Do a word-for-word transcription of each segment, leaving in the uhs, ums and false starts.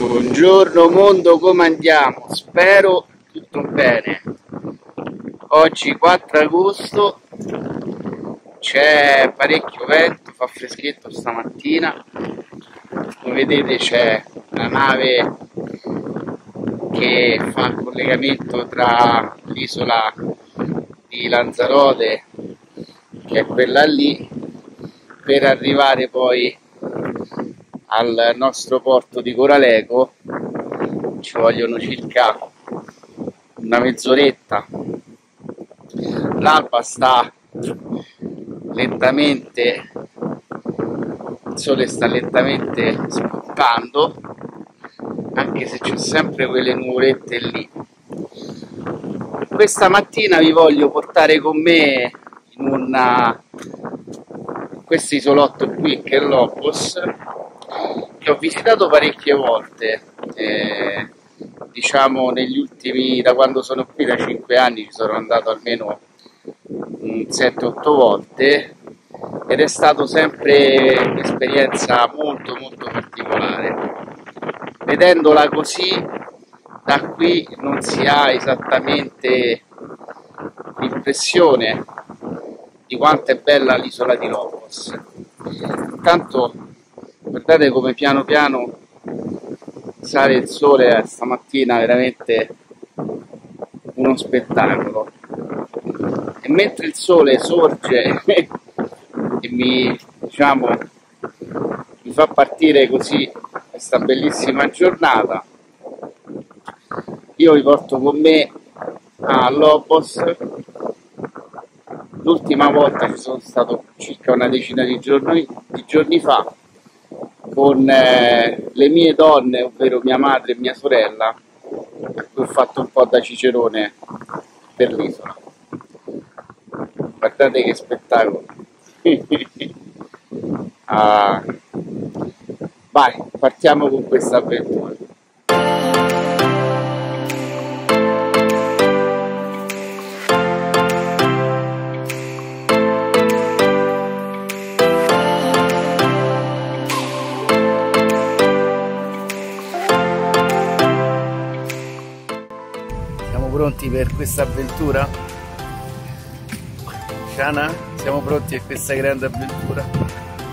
Buongiorno mondo, come andiamo? Spero tutto bene. Oggi quattro agosto, c'è parecchio vento, fa freschetto stamattina. Come vedete c'è una nave che fa il collegamento tra l'isola di Lanzarote, che è quella lì, per arrivare poi al nostro porto di Coraleco. Ci vogliono circa una mezz'oretta. L'alba sta lentamente, il sole sta lentamente spuntando, anche se c'è sempre quelle nuvolette lì. Questa mattina vi voglio portare con me in una questo isolotto qui, che è Lobos, che ho visitato parecchie volte, eh, diciamo negli ultimi, da quando sono qui, da cinque anni, ci sono andato almeno sette otto volte, ed è stato sempre un'esperienza molto molto particolare. Vedendola così da qui non si ha esattamente l'impressione di quanto è bella l'isola di Lobos. Intanto guardate come piano piano sale il sole stamattina, veramente uno spettacolo. E mentre il sole sorge e mi, diciamo, mi fa partire così questa bellissima giornata, io vi porto con me a Lobos. L'ultima volta ci sono stato circa una decina di giorni, di giorni fa con eh, le mie donne, ovvero mia madre e mia sorella, a cui ho fatto un po' da cicerone per l'isola. Guardate che spettacolo! Ah, vai, partiamo con questa avventura. Pronti per questa avventura? Shana, siamo pronti per questa grande avventura?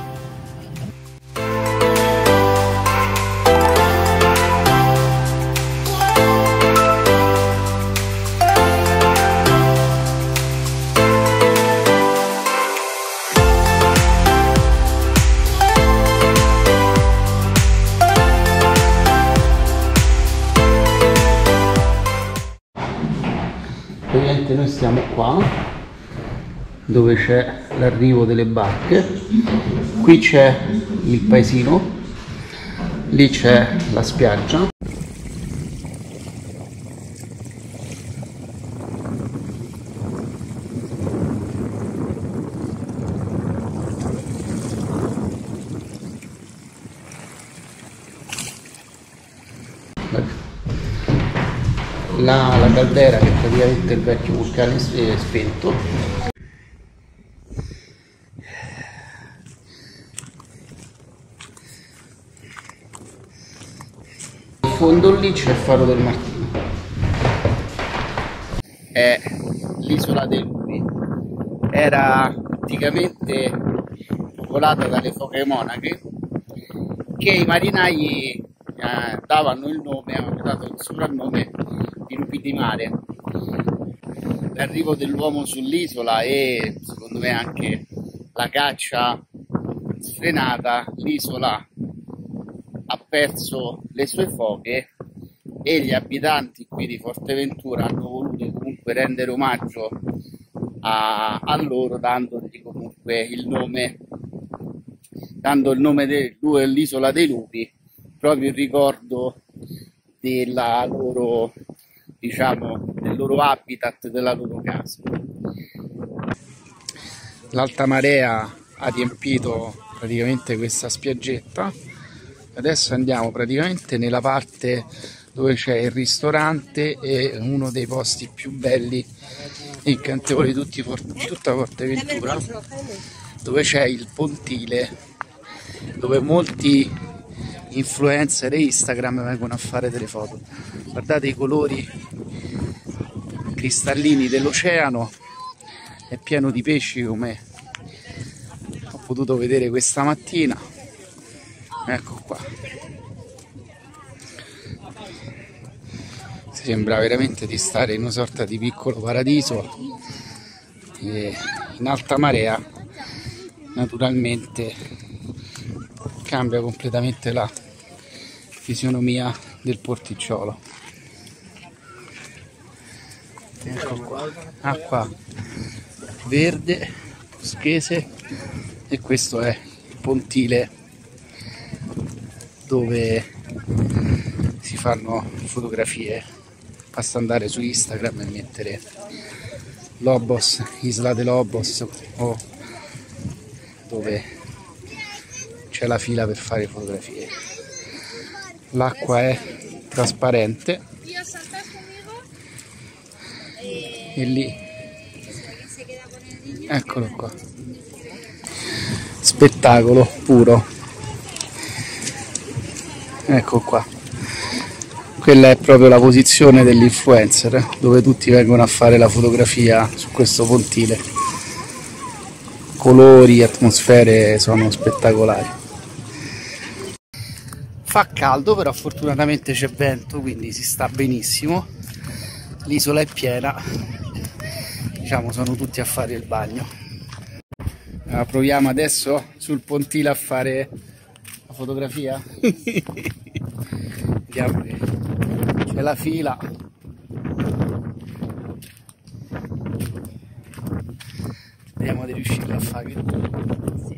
Ovviamente noi stiamo qua dove c'è l'arrivo delle barche, qui c'è il paesino, lì c'è la spiaggia. La, la caldera, che è praticamente il vecchio vulcano è spento. In fondo lì c'è il faro del Martino. È l'isola dei lupi. Era anticamente popolata dalle foche monache, che i marinai eh, davano il nome, avevano dato il soprannome di lupi di mare. L'arrivo dell'uomo sull'isola e secondo me anche la caccia sfrenata, l'isola ha perso le sue foche e gli abitanti qui di Forteventura hanno voluto comunque rendere omaggio a, a loro, dandogli comunque il nome, dando il nome dell'isola dei lupi, proprio in ricordo della loro, diciamo, del loro habitat, della loro casa. L'alta marea ha riempito praticamente questa spiaggetta. Adesso andiamo praticamente nella parte dove c'è il ristorante e uno dei posti più belli e incantevoli di tutta Forteventura, dove c'è il pontile, dove molti influencer e Instagram vengono a fare delle foto. Guardate i colori cristallini dell'oceano, è pieno di pesci come ho potuto vedere questa mattina. Ecco qua, sembra veramente di stare in una sorta di piccolo paradiso, e in alta marea naturalmente cambia completamente la fisionomia del porticciolo. Ecco qua, acqua verde, boschese, e questo è il pontile dove si fanno fotografie. Basta andare su Instagram e mettere Lobos, Isla de Lobos, o dove c'è la fila per fare fotografie. L'acqua è trasparente e lì, eccolo qua, spettacolo puro. Ecco qua, quella è proprio la posizione dell'influencer, dove tutti vengono a fare la fotografia su questo pontile. Colori, atmosfere sono spettacolari. Fa caldo, però fortunatamente c'è vento, quindi si sta benissimo. L'isola è piena, diciamo sono tutti a fare il bagno. Allora, proviamo adesso sul pontile a fare la fotografia. Vediamo che c'è la fila. Vediamo di riuscire a fare. Sì.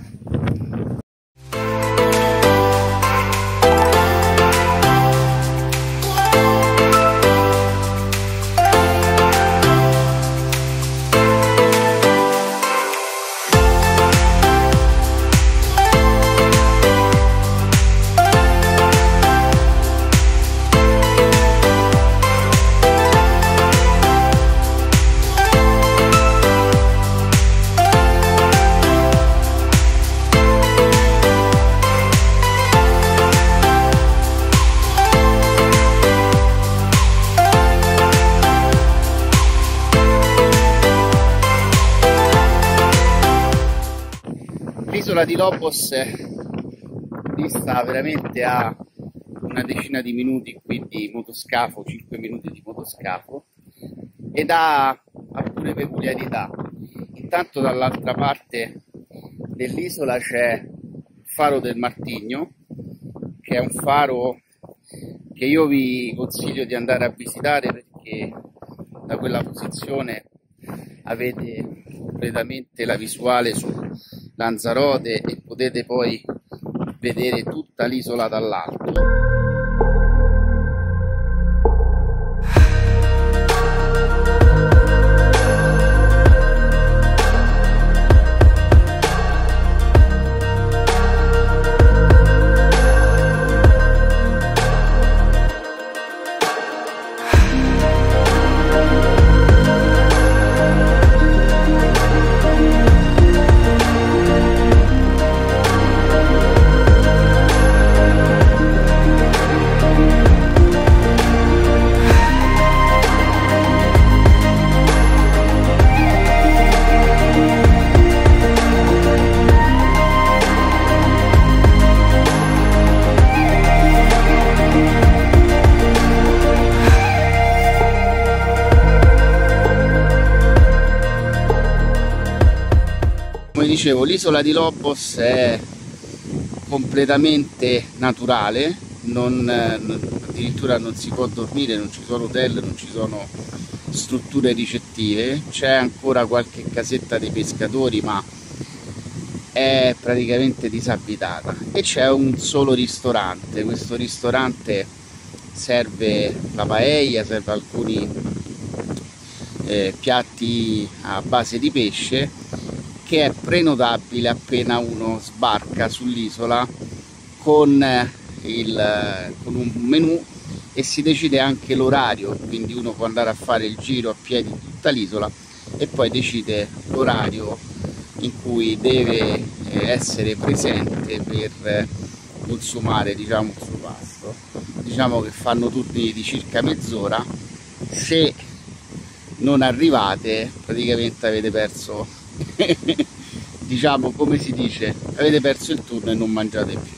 L'isola di Lobos dista veramente a una decina di minuti qui di motoscafo, cinque minuti di motoscafo, ed ha alcune peculiarità. Intanto dall'altra parte dell'isola c'è il faro del Martigno, che è un faro che io vi consiglio di andare a visitare, perché da quella posizione avete completamente la visuale su Lanzarote e potete poi vedere tutta l'isola dall'alto. Come dicevo, l'isola di Lobos è completamente naturale, non, addirittura non si può dormire, non ci sono hotel, non ci sono strutture ricettive, c'è ancora qualche casetta dei pescatori, ma è praticamente disabitata, e c'è un solo ristorante. Questo ristorante serve la paella, serve alcuni eh, piatti a base di pesce, che è prenotabile appena uno sbarca sull'isola con, il, con un menù, e si decide anche l'orario, quindi uno può andare a fare il giro a piedi di tutta l'isola e poi decide l'orario in cui deve essere presente per consumare, diciamo, il suo pasto. Diciamo che fanno turni di circa mezz'ora. Se non arrivate praticamente avete perso diciamo, come si dice, avete perso il turno e non mangiate più.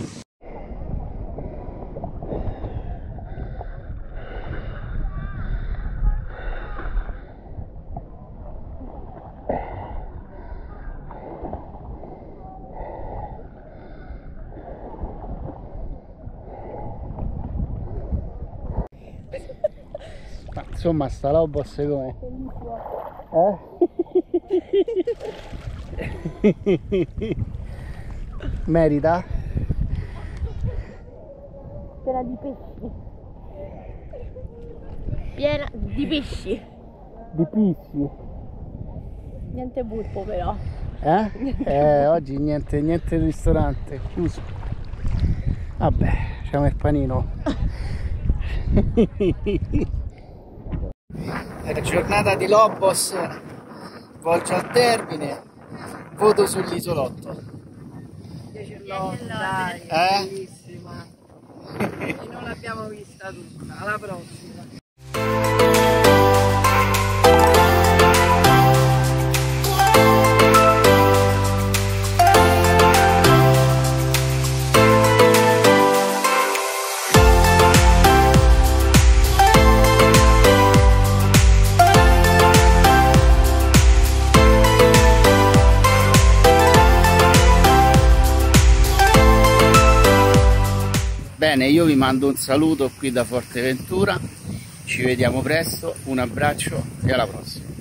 Ma insomma sta Lobos come? Eh? Merita? Piena di pesci. Piena di pesci. Di pisci? Niente burpo però. Eh? Eh, oggi niente, niente ristorante, chiuso. Vabbè, facciamo il panino. La giornata di Lobos volge al termine. Voto sull'isolotto. Dai, Eh? bellissima. E non l'abbiamo vista tutta. Alla prossima. Bene, io vi mando un saluto qui da Forteventura, ci vediamo presto, un abbraccio e alla prossima.